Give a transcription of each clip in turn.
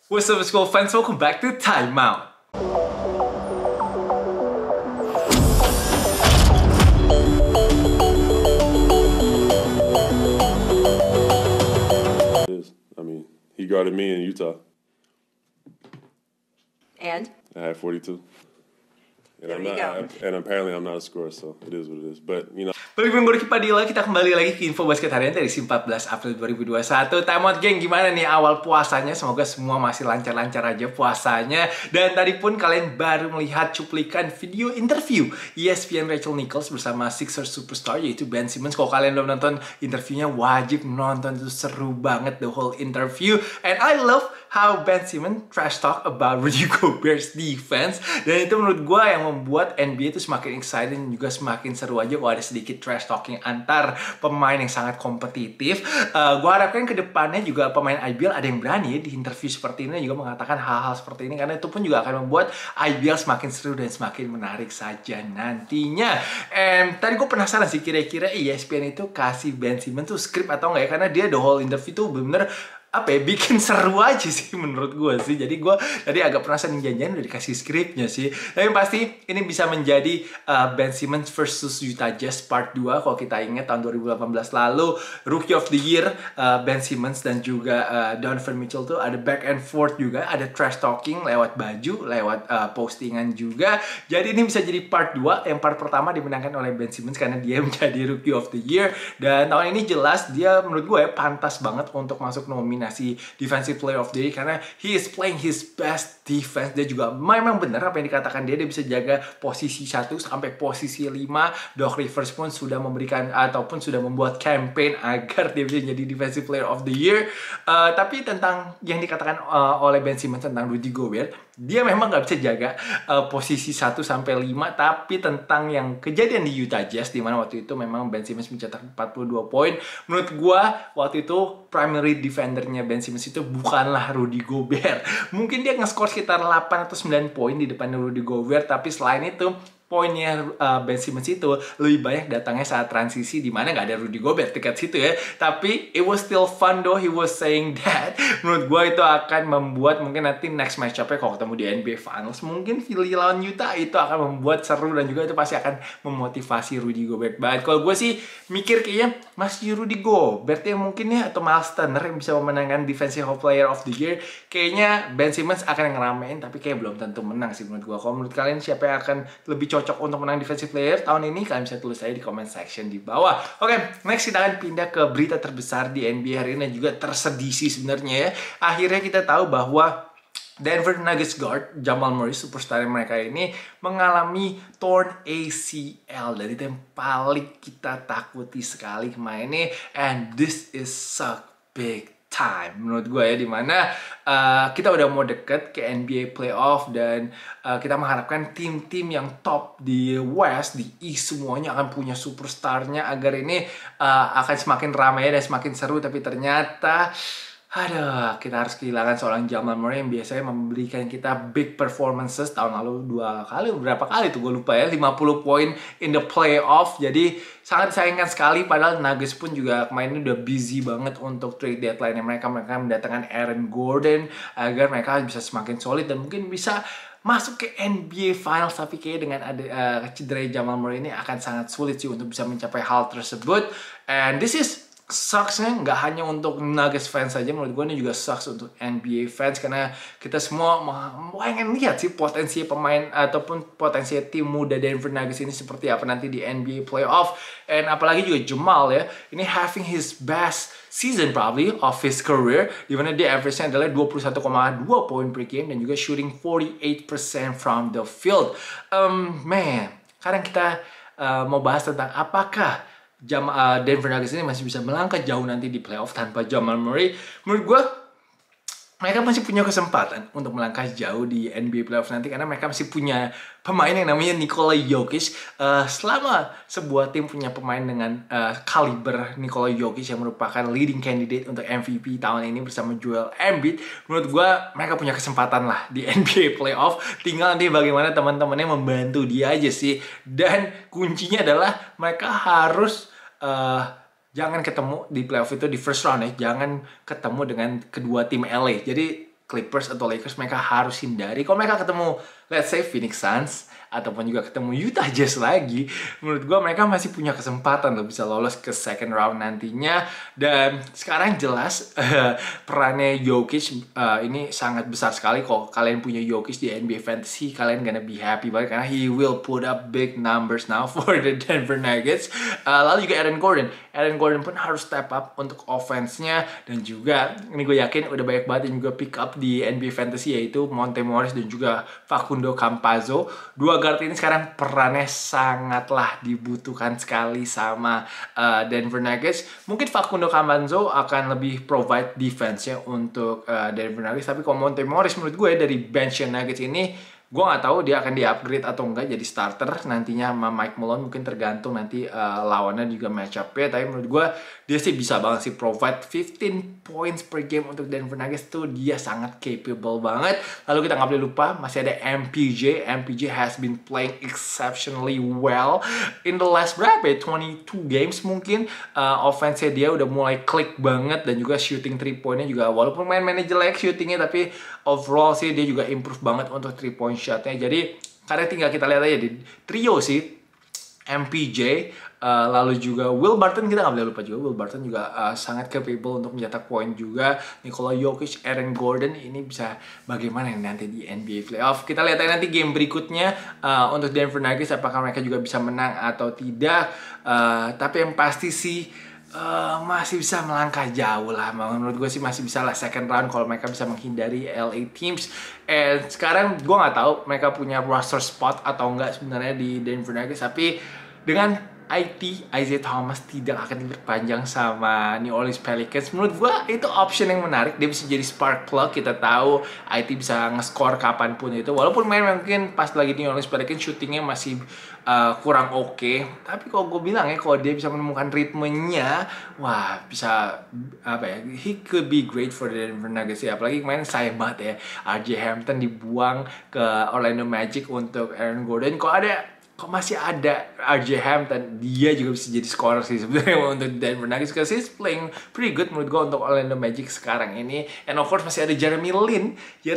What's up, school fans? Welcome back to Time Out. I mean, he guarded me in Utah. And? I had 42. And apparently I'm not a scorer, so it is what it is. But, you know. Balik minggu Padilla, kita kembali lagi ke info basket harian dari 14 April 2021. Time Out geng, gimana nih awal puasanya? Semoga semua masih lancar-lancar aja puasanya. Dan tadi pun kalian baru melihat cuplikan video interview ESPN Rachel Nichols bersama Sixers superstar yaitu Ben Simmons. Kalau kalian belum nonton interviewnya, wajib nonton, itu seru banget the whole interview. And I love how Ben Simmons trash talk about Rudy Gobert's defense. Dan itu menurut gue yang membuat NBA itu semakin excited dan juga semakin seru aja kalau ada sedikit trash talking antar pemain yang sangat kompetitif. Gue harapkan ke depannya juga pemain IBL ada yang berani di interview seperti ini juga mengatakan hal-hal seperti ini, karena itu pun juga akan membuat IBL semakin seru dan semakin menarik saja nantinya. Tadi gue penasaran sih kira-kira ESPN itu kasih Ben Simmons tuh skrip atau enggak ya, karena dia the whole interview tuh bener-bener bikin seru aja sih menurut gue sih. Jadi gue tadi agak penasaran, janjian udah dikasih skripnya sih. Tapi pasti ini bisa menjadi Ben Simmons versus Utah Jazz part 2. Kalau kita ingat tahun 2018 lalu Rookie of the Year Ben Simmons dan juga Donovan Mitchell tuh ada back and forth juga, ada trash talking lewat baju, lewat postingan juga. Jadi ini bisa jadi part 2. Yang part pertama dimenangkan oleh Ben Simmons karena dia menjadi Rookie of the Year, dan tahun ini jelas dia menurut gue pantas banget untuk masuk nominasi Defensive Player of the Year karena he is playing his best defense. Dia juga memang benar apa yang dikatakan dia bisa jaga posisi 1 sampai posisi 5. Doc Rivers pun sudah memberikan ataupun sudah membuat campaign agar dia bisa jadi Defensive Player of the Year. Tapi tentang yang dikatakan oleh Ben Simmons tentang Rudy Gobert, dia memang nggak bisa jaga posisi 1 sampai 5. Tapi tentang yang kejadian di Utah Jazz di mana waktu itu memang Ben Simmons mencetak 42 poin. Menurut gua waktu itu primary defendernya Ben Simmons itu bukanlah Rudy Gobert. Mungkin dia nge-score sekitar 8 atau 9 poin di depan Rudy Gobert, tapi selain itu poinnya Ben Simmons itu lebih banyak datangnya saat transisi di mana nggak ada Rudy Gobert dekat situ ya. Tapi it was still fun though he was saying that. Menurut gue itu akan membuat mungkin nanti next match-up-nya kalau ketemu di NBA Finals mungkin Philly lawan Utah itu akan membuat seru dan juga itu pasti akan memotivasi Rudy Gobert banget. Kalau gue sih mikir kayaknya masih Rudy Gobert ya mungkin ya, atau Miles Turner yang bisa memenangkan Defensive Player of the Year. Kayaknya Ben Simmons akan ngeramein tapi kayak belum tentu menang sih menurut gue. Kalau menurut kalian siapa yang akan lebih cocok untuk menang Defensive Player tahun ini? Kalian bisa tulis aja di comment section di bawah. Oke, next kita akan pindah ke berita terbesar di NBA hari ini dan juga tersedih sih sebenarnya ya. Akhirnya kita tahu bahwa Denver Nuggets guard Jamal Murray, superstar mereka ini mengalami torn ACL, dan itu yang paling kita takuti sekali kemarin ini. And this is so big time menurut gue ya, dimana kita udah mau deket ke NBA playoff dan kita mengharapkan tim-tim yang top di West, di East semuanya akan punya superstarnya agar ini akan semakin ramai dan semakin seru. Tapi ternyata kita harus kehilangan seorang Jamal Murray yang biasanya memberikan kita big performances. Tahun lalu 2 kali, berapa kali tuh gue lupa ya, 50 poin in the playoff. Jadi sangat disayangkan sekali, padahal Nuggets pun juga kemarin udah busy banget untuk trade deadline mereka mendatangkan Aaron Gordon agar mereka bisa semakin solid dan mungkin bisa masuk ke NBA Finals. Tapi kayaknya dengan ada cedera Jamal Murray ini akan sangat sulit sih untuk bisa mencapai hal tersebut. And this is sucks-nya nggak hanya untuk Nuggets fans saja, menurut gue ini juga sucks untuk NBA fans karena kita semua pengen lihat sih potensi pemain ataupun potensi tim muda Denver Nuggets ini seperti apa nanti di NBA playoff. And apalagi juga Jamal ya, ini having his best season probably of his career, dimana dia average-nya adalah 21,2 poin per game dan juga shooting 48% from the field. Sekarang kita mau bahas tentang apakah Denver Nuggets ini masih bisa melangkah jauh nanti di playoff tanpa Jamal Murray. Menurut gue mereka masih punya kesempatan untuk melangkah jauh di NBA playoff nanti karena mereka masih punya pemain yang namanya Nikola Jokic. Selama sebuah tim punya pemain dengan kaliber Nikola Jokic yang merupakan leading candidate untuk MVP tahun ini bersama Joel Embiid, menurut gue mereka punya kesempatan lah di NBA playoff. Tinggal nanti bagaimana teman-temannya membantu dia aja sih. Dan kuncinya adalah mereka harus jangan ketemu di playoff itu di first round ya. Jangan ketemu dengan kedua tim LA. Jadi Clippers atau Lakers mereka harus hindari. Kalau mereka ketemu let's say Phoenix Suns ataupun juga ketemu Utah Jazz lagi, menurut gue mereka masih punya kesempatan loh bisa lolos ke second round nantinya. Dan sekarang jelas perannya Jokic ini sangat besar sekali. Kalau kalian punya Jokic di NBA Fantasy, kalian gonna be happy banget karena he will put up big numbers now for the Denver Nuggets. Lalu juga Aaron Gordon pun harus step up untuk offense-nya. Dan juga ini gue yakin udah banyak banget yang juga pick up di NBA Fantasy, yaitu Monte Morris dan juga Facundo Campazzo. Dua guard ini sekarang perannya sangatlah dibutuhkan sekali sama Denver Nuggets. Mungkin Facundo Campazzo akan lebih provide defense-nya untuk Denver Nuggets. Tapi kalau Monte Morris menurut gue dari bench Nuggets ini, gue nggak tahu dia akan di-upgrade atau enggak jadi starter nantinya sama Mike Malone. Mungkin tergantung nanti lawannya juga match up-nya. Tapi menurut gue dia sih bisa banget sih provide 15 points per game untuk Denver Nuggets. Tuh dia sangat capable banget. Lalu kita nggak boleh lupa masih ada MPJ. MPJ has been playing exceptionally well in the last berapa ya? 22 games mungkin. Offense-nya dia udah mulai klik banget. Dan juga shooting 3-point-nya juga walaupun main-mainnya jelek shootingnya, tapi overall sih dia juga improve banget untuk 3-point shotnya. Jadi karena tinggal kita lihat aja di trio sih MPJ, lalu juga Will Barton, kita nggak boleh lupa juga Will Barton juga sangat capable untuk mencetak poin juga. Nikola Jokic, Aaron Gordon ini bisa bagaimana nanti di NBA playoff. Kita lihat aja nanti game berikutnya untuk Denver Nuggets apakah mereka juga bisa menang atau tidak. Tapi yang pasti sih masih bisa melangkah jauh lah. Menurut gue sih masih bisa lah second round kalau mereka bisa menghindari LA teams. Sekarang gue nggak tahu mereka punya roster spot atau enggak sebenarnya di Denver Nuggets. Tapi dengan Isaiah Thomas tidak akan diperpanjang sama New Orleans Pelicans, menurut gue itu option yang menarik. Dia bisa jadi spark plug. Kita tahu IT bisa nge-score kapanpun itu. Walaupun mungkin pas lagi New Orleans Pelicans shootingnya masih kurang oke. Tapi kalau gue bilang ya, kalau dia bisa menemukan ritmenya, wah bisa apa ya, he could be great for the Denver Nuggets ya. Apalagi kemarin sayang banget ya RJ Hampton dibuang ke Orlando Magic untuk Aaron Gordon. Kok masih ada RJ Hampton, dia juga bisa jadi scorer sih sebenarnya untuk Denver Nuggets, because he's playing pretty good menurut gue untuk Orlando Magic sekarang ini. And of course masih ada Jeremy Lin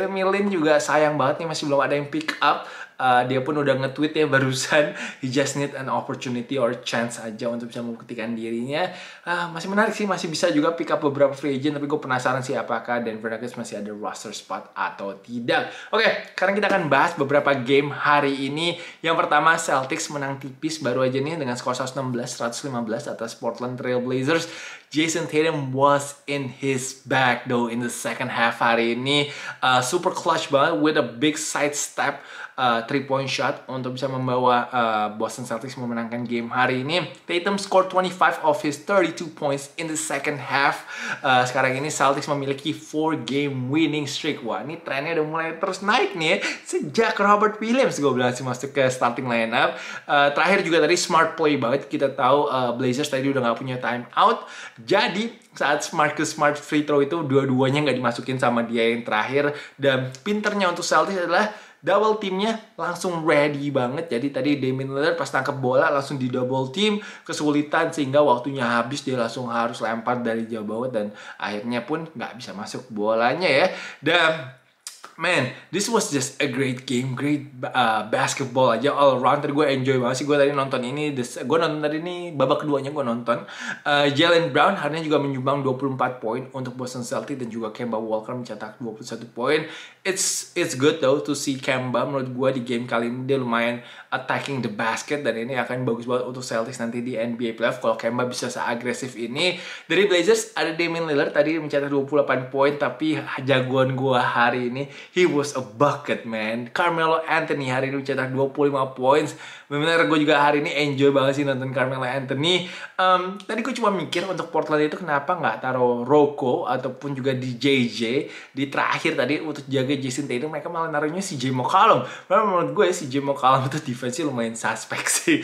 juga sayang banget nih masih belum ada yang pick up. Dia pun udah nge-tweet ya barusan, he just need an opportunity or chance aja untuk bisa membuktikan dirinya. Masih menarik sih, masih bisa juga pick up beberapa free agent, tapi gue penasaran sih apakah Denver Nuggets masih ada roster spot atau tidak. Oke, sekarang kita akan bahas beberapa game hari ini. Yang pertama, Celtics menang tipis baru aja nih dengan skor 116-115 atas Portland Trail Blazers. Jason Tatum was in his bag though in the second half hari ini. Super clutch banget with a big side step 3-point shot untuk bisa membawa Boston Celtics memenangkan game hari ini. Tatum scored 25 of his 32 points in the second half. Sekarang ini Celtics memiliki 4-game winning streak. Wah, ini trennya udah mulai terus naik nih ya. Sejak Robert Williams gue bilang sih masuk ke starting lineup. Terakhir juga tadi smart play banget. Kita tahu Blazers tadi udah gak punya time out. Jadi saat Smart free throw itu dua-duanya nggak dimasukin sama dia yang terakhir. Dan pinternya untuk Celtics adalah double teamnya langsung ready banget. Jadi tadi Damian Lillard pas tangkap bola langsung di double team, kesulitan sehingga waktunya habis, dia langsung harus lempar dari jauh banget dan akhirnya pun nggak bisa masuk bolanya ya. Dan man, this was just a great game, great basketball aja all around. Tadi gue enjoy banget sih, gue tadi nonton ini, gue nonton tadi ini babak keduanya gue nonton. Jaylen Brown harinya juga menyumbang 24 poin untuk Boston Celtics dan juga Kemba Walker mencetak 21 poin. It's good though to see Kemba. Menurut gue di game kali ini dia lumayan attacking the basket dan ini akan bagus banget untuk Celtics nanti di NBA playoff kalau Kemba bisa seagresif ini. Dari Blazers ada Damian Lillard tadi mencetak 28 poin, tapi jagoan gue hari ini, he was a bucket man. Carmelo Anthony hari ini mencetak 25 points. Benar-benar gue juga hari ini enjoy banget sih nonton Carmelo Anthony. Tadi gue cuma mikir untuk Portland itu kenapa nggak taruh Rocco ataupun juga di JJ di terakhir tadi untuk jaga Jason Tatum. Mereka malah naruhnya si CJ McCollum. Karena menurut gue si CJ McCollum itu defense-nya lumayan suspek sih.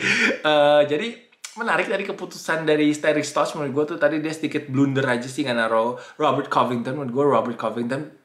Jadi menarik dari keputusan dari Terry Stotts. Menurut gue tuh tadi dia sedikit blunder aja sih nggak naruh Robert Covington. Menurut gue Robert Covington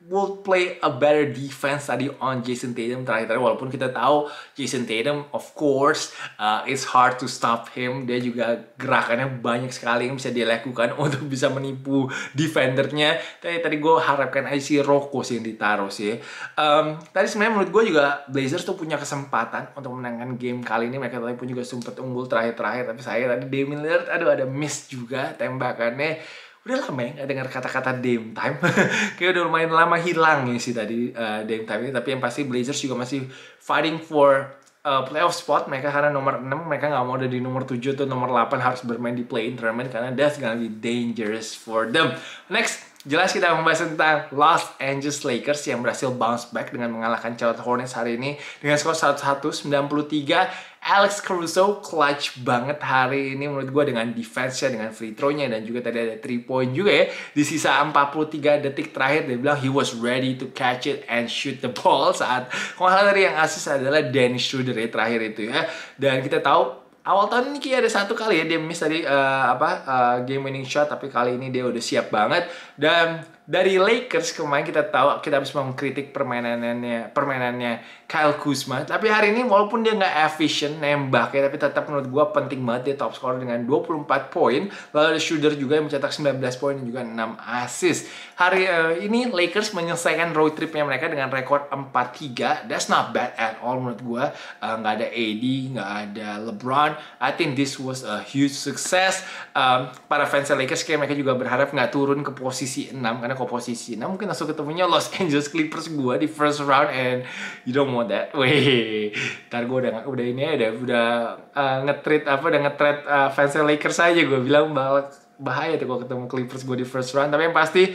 will play a better defense tadi on Jason Tatum terakhir, walaupun kita tahu Jason Tatum of course it's hard to stop him. Dia juga gerakannya banyak sekali yang bisa dia lakukan untuk bisa menipu defendernya. Tapi tadi gue harapkan aja si Rocco sih yang ditaruh sih. Tadi sebenarnya menurut gue juga Blazers tuh punya kesempatan untuk menangkan game kali ini. Mereka tadi pun juga sempat unggul terakhir, tapi saya tadi Damian Lillard ada miss juga tembakannya. Udah lama ya gak dengar kata-kata Dame Time. Kayak udah lumayan lama hilang ya sih tadi Dame Time ini. Tapi yang pasti Blazers juga masih fighting for playoff spot. Mereka karena nomor 6, mereka gak mau ada di nomor 7 atau nomor 8 harus bermain di play-in tournament, karena that's gonna be dangerous for them. Next, jelas kita membahas tentang Los Angeles Lakers yang berhasil bounce back dengan mengalahkan Charlotte Hornets hari ini dengan skor 101-93. Alex Caruso clutch banget hari ini menurut gue dengan defense-nya, dengan free throw-nya, dan juga tadi ada 3 point juga ya. Di sisa 43 detik terakhir dia bilang he was ready to catch it and shoot the ball saat kalau tadi yang assist adalah Dennis Schroeder ya terakhir itu ya. Dan kita tahu awal tahun ini kayak ada satu kali ya dia miss tadi game winning shot, tapi kali ini dia udah siap banget. Dan dari Lakers kemarin kita tahu kita habis mengkritik permainannya Kyle Kuzma, tapi hari ini walaupun dia nggak efficient nembaknya, tapi tetap menurut gue penting banget dia top scorer dengan 24 poin. Lalu ada Schroeder juga yang mencetak 19 poin dan juga 6 assist. Hari ini Lakers menyelesaikan road tripnya mereka dengan rekor 4-3. That's not bad at all menurut gue. Nggak ada AD, nggak ada LeBron. I think this was a huge success. Para fans Lakers kayak mereka juga berharap nggak turun ke posisi 6, karena ke posisi 6 mungkin langsung ketemunya Los Angeles Clippers gue di first round, and you don't want that. Weh, ntar gue udah ini ya udah nge-trade fans Lakers aja, gue bilang bahaya tuh kalau ketemu Clippers gue di first round. Tapi yang pasti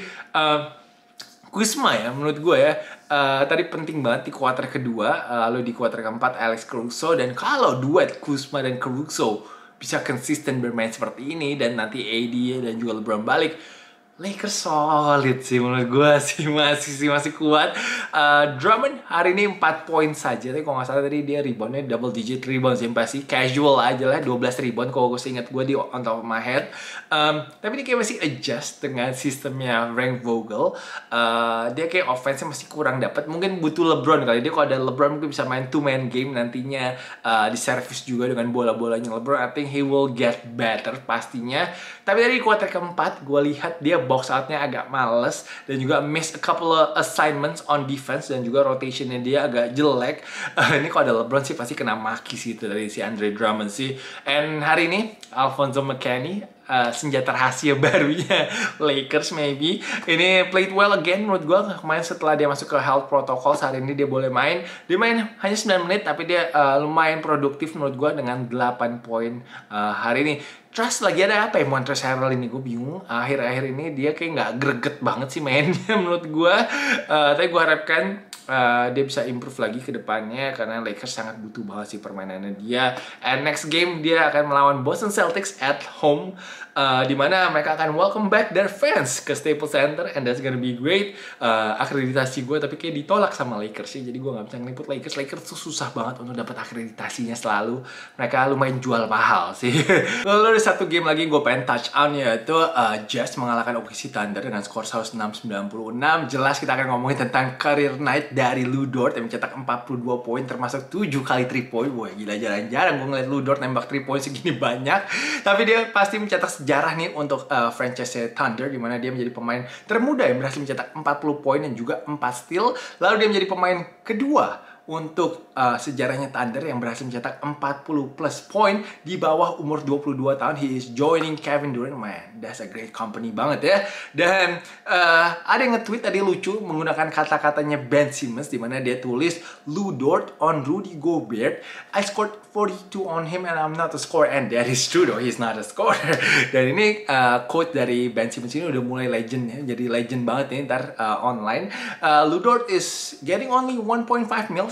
Kuzma ya menurut gue ya tadi penting banget di kuarter kedua, lalu di kuarter keempat Alex Caruso. Dan kalau duet Kuzma dan Caruso bisa konsisten bermain seperti ini dan nanti AD dan juga LeBron balik, Lakers solid sih menurut gue sih, masih kuat. Drummond hari ini 4 poin saja, tapi kalau nggak salah tadi dia reboundnya double digit rebound sih, pasti casual aja lah 12 rebound kalau gue ingat gue di on top of my head. Tapi dia kayak masih adjust dengan sistemnya Frank Vogel. Dia kayak offense-nya masih kurang dapat, mungkin butuh LeBron kali. Dia kalau ada LeBron mungkin bisa main 2-man game nantinya, di service juga dengan bola-bolanya LeBron. I think he will get better pastinya. Tapi dari kuarter keempat gue lihat dia box outnya agak males dan juga miss a couple of assignments on defense, dan juga rotationnya dia agak jelek. Ini kalau ada LeBron sih pasti kena maki sih itu dari si Andre Drummond sih. And hari ini Alfonso McKinney, senjata rahasia barunya Lakers maybe, ini played well again menurut gue. Kemarin setelah dia masuk ke health protocol, hari ini dia boleh main. Dia main hanya 9 menit tapi dia lumayan produktif menurut gue dengan 8 poin hari ini. Trust lagi ada apa ya Montrezl Harrell ini, gue bingung. Akhir-akhir ini dia kayak nggak greget banget sih mainnya menurut gue. Tapi gue harapkan dia bisa improve lagi ke depannya, karena Lakers sangat butuh banget sih permainannya dia. And next game dia akan melawan Boston Celtics at home, dimana mereka akan welcome back their fans ke Staples Center, and that's gonna be great. Akreditasi gue tapi kayak ditolak sama Lakers sih, jadi gue nggak bisa ngeliput Lakers. Lakers tuh susah banget untuk dapat akreditasinya selalu. Mereka lumayan jual mahal sih. Lalu ada satu game lagi gue pengen touch on, yaitu Jazz mengalahkan OKC Thunder dengan skor 106-96. Jelas kita akan ngomongin tentang career night dari Lu Dort yang mencetak 42 poin termasuk 7 kali 3 point. Wah gila, jarang-jarang gue ngeliat Lu Dort nembak 3 point segini banyak. Tapi dia pasti mencetak sejarah nih untuk franchise Thunder, dimana dia menjadi pemain termuda yang berhasil mencetak 40 poin dan juga 4 steal. Lalu dia menjadi pemain kedua untuk sejarahnya Thunder yang berhasil mencetak 40 plus poin di bawah umur 22 tahun. He is joining Kevin Durant. Man, that's a great company banget ya. Dan ada yang nge-tweet tadi lucu menggunakan kata-katanya Ben Simmons, di mana dia tulis Lu Dort on Rudy Gobert. I scored 42 on him and I'm not a scorer. And that is true though, he's not a scorer. Dan ini quote dari Ben Simmons ini udah mulai legend ya, jadi legend banget nih ntar online. Lu Dort is getting only 1.5 mils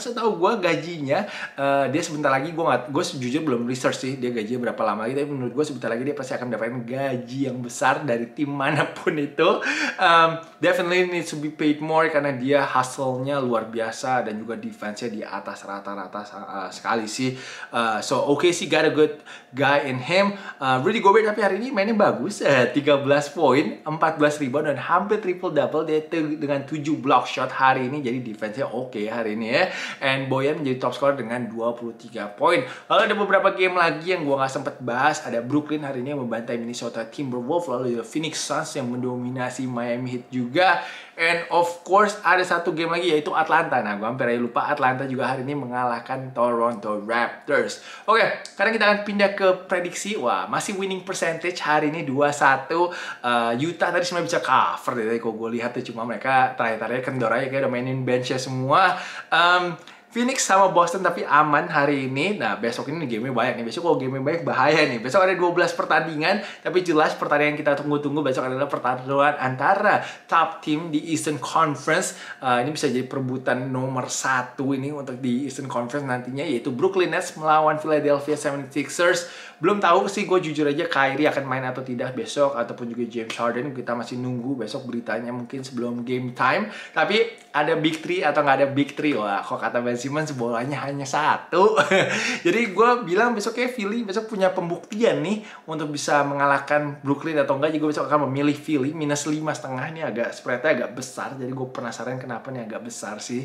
setahu gue gajinya dia sebentar lagi, gue sejujurnya belum research sih dia gajinya berapa lama lagi, tapi menurut gue sebentar lagi dia pasti akan mendapatkan gaji yang besar dari tim manapun itu. Definitely needs to be paid more karena dia hustle-nya luar biasa dan juga defense-nya di atas rata-rata sekali sih. So OKC got a good guy in him. Rudy Gobert tapi hari ini mainnya bagus, 13 poin, 14 rebound dan hampir triple double dia dengan 7 block shot hari ini, jadi defense-nya oke hari ini ya. And Bojan menjadi top scorer dengan 23 poin. Lalu ada beberapa game lagi yang gue nggak sempet bahas. Ada Brooklyn hari ini yang membantai Minnesota Timberwolves, lalu ada Phoenix Suns yang mendominasi Miami Heat juga. And of course ada satu game lagi yaitu Atlanta. Nah gue hampir aja lupa, Atlanta juga hari ini mengalahkan Toronto Raptors. Oke, sekarang kita akan pindah ke prediksi. Wah, masih winning percentage hari ini 2-1. Utah tadi sebenarnya bisa cover deh, kok gue lihat tuh, cuma mereka terakhir-terakhir kendor aja kayak udah mainin benchnya semua. Phoenix sama Boston tapi aman hari ini. Nah besok ini game-nya banyak nih. Besok kalau game-nya banyak bahaya nih. Besok ada 12 pertandingan. Tapi jelas pertandingan kita tunggu-tunggu besok adalah pertarungan antara top team di Eastern Conference. Ini bisa jadi perebutan nomor 1 ini untuk di Eastern Conference nantinya, yaitu Brooklyn Nets melawan Philadelphia 76ers. Belum tahu sih, gue jujur aja Kyrie akan main atau tidak besok, ataupun juga James Harden. Kita masih nunggu besok beritanya mungkin sebelum game time. Tapi ada Big 3 atau nggak ada Big 3? Wah, kok kata Ben Simmons bolanya hanya 1. Jadi gue bilang besok kayak Philly besok punya pembuktian nih untuk bisa mengalahkan Brooklyn atau enggak. Jadi gue besok akan memilih Philly minus 5,5. Ini agak spreadnya agak besar, jadi gue penasaran kenapa nih agak besar sih.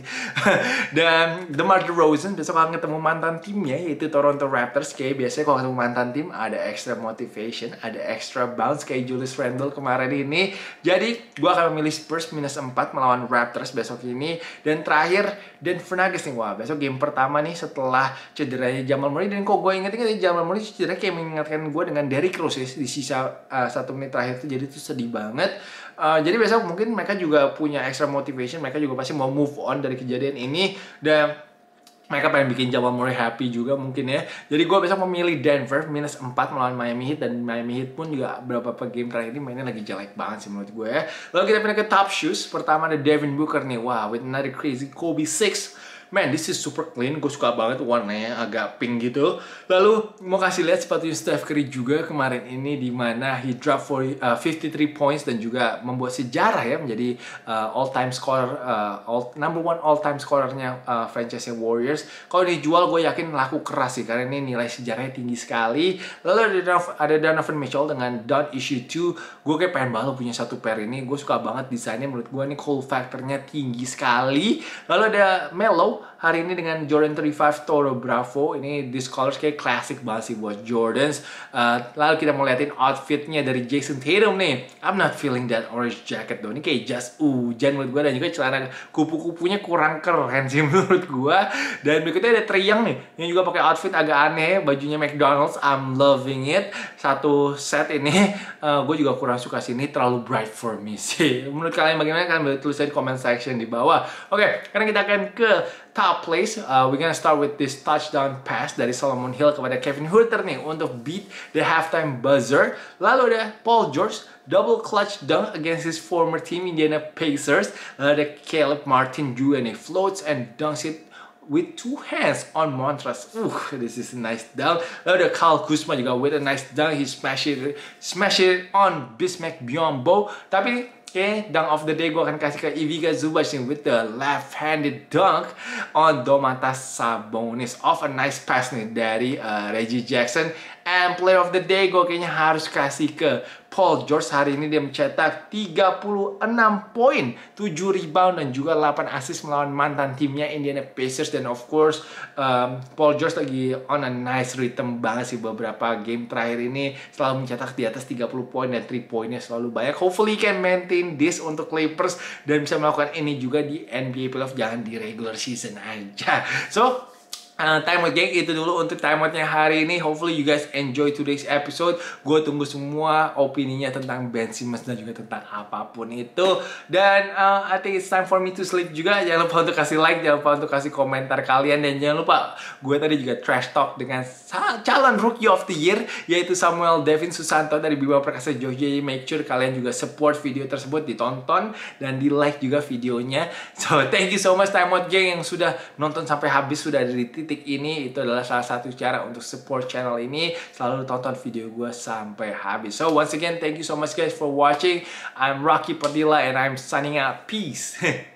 Dan DeMar DeRozan besok akan ketemu mantan timnya yaitu Toronto Raptors. Kayak biasanya kalau ketemu mantan tim ada extra motivation, ada extra bounce kayak Julius Randle kemarin ini. Jadi gue akan memilih Spurs minus 4 melawan Raptors besok ini. Dan terakhir Denver Nuggets nih. Wah, besok game pertama nih setelah cederanya Jamal Murray. Dan kok gue inget-inget Jamal Murray cedera kayak mengingatkan gue dengan Derrick Rose di sisa 1 menit terakhir itu. Jadi itu sedih banget. Jadi besok mungkin mereka juga punya extra motivation. Mereka juga pasti mau move on dari kejadian ini. Dan mereka pengen bikin Jamal Murray happy juga mungkin ya. Jadi gue besok memilih Denver minus 4 melawan Miami Heat. Dan Miami Heat pun juga beberapa game terakhir ini mainnya lagi jelek banget sih menurut gue ya. Lalu kita pindah ke top shoes. Pertama ada Devin Booker nih. Wah, with another crazy Kobe 6. Man, this is super clean. Gue suka banget warnanya agak pink gitu. Lalu mau kasih lihat sepatunya Steph Curry juga kemarin ini, di mana he drop for 53 points dan juga membuat sejarah ya, menjadi all-time scorer, number 1 all-time scorernya franchise Warriors. Kalau dijual gue yakin laku keras sih karena ini nilai sejarahnya tinggi sekali. Lalu ada Donovan Mitchell dengan Don't Issue 2. Gue kayak pengen banget punya satu pair ini. Gue suka banget desainnya, menurut gue ini cool factornya tinggi sekali. Lalu ada Melo hari ini dengan Jordan 35 Toro Bravo. Ini this colors kayak classic banget sih buat Jordans. Lalu kita mau liatin outfitnya dari Jason Tatum nih. I'm not feeling that orange jacket though. Ini kayak jas hujan menurut gue. Dan juga celana kupu-kupunya kurang keren sih menurut gue. Dan berikutnya ada Trae Young nih, yang juga pakai outfit agak aneh, bajunya McDonald's. I'm loving it. Satu set ini gue juga kurang suka sih, ini terlalu bright for me sih. Menurut kalian bagaimana? Kalian boleh tulis di comment section di bawah. Oke, sekarang kita akan ke top plays. We're gonna start with this touchdown pass dari Solomon Hill kepada Kevin Huerter nih untuk beat the halftime buzzer. Lalu ada Paul George double clutch dunk against his former team Indiana Pacers. Lalu ada Caleb Martin juga nih floats and dunks it with 2 hands on Montrezl. This is a nice dunk. Lalu ada Kyle Kuzma juga with a nice dunk. He smash it on Bismack Biyombo. Tapi dunk of the day gue akan kasih ke Ivica Zubac with the left-handed dunk on Domantas Sabonis off a nice pass nih dari Reggie Jackson. And player of the day gue kayaknya harus kasih ke Paul George. Hari ini dia mencetak 36 poin, 7 rebound dan juga 8 assist melawan mantan timnya Indiana Pacers. Dan of course Paul George lagi on a nice rhythm banget sih beberapa game terakhir ini, selalu mencetak di atas 30 poin dan 3 poinnya selalu banyak. Hopefully he can maintain this untuk Clippers dan bisa melakukan ini juga di NBA playoff, jangan di regular season aja. So Time Out Gang, itu dulu untuk Time Out-nya hari ini. Hopefully you guys enjoy today's episode. Gue tunggu semua opininya tentang Ben Simmons dan juga tentang apapun itu. Dan I think it's time for me to sleep juga. Jangan lupa untuk kasih like, jangan lupa untuk kasih komentar kalian. Dan jangan lupa, gue tadi juga trash talk dengan calon Rookie of the Year, yaitu Samuel Devin Susanto dari Bima Perkasa Jogja. Make sure kalian juga support video tersebut, ditonton dan di like juga videonya. So thank you so much Time Out Gang yang sudah nonton sampai habis, sudah dari titik ini. Itu adalah salah satu cara untuk support channel ini. Selalu tonton video gue sampai habis. So once again, thank you so much guys for watching. I'm Rocky Padilla and I'm signing out. Peace.